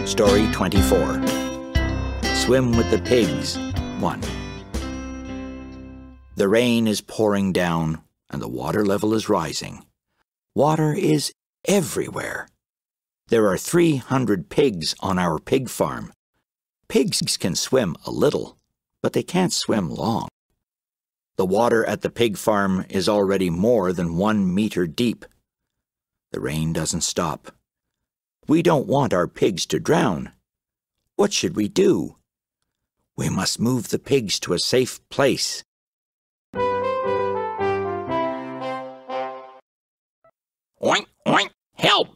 Story 24. Swim with the Pigs, 1. The rain is pouring down and the water level is rising. Water is everywhere. There are 300 pigs on our pig farm. Pigs can swim a little, but they can't swim long. The water at the pig farm is already more than 1 meter deep. The rain doesn't stop. We don't want our pigs to drown. What should we do? We must move the pigs to a safe place. Oink, oink, help!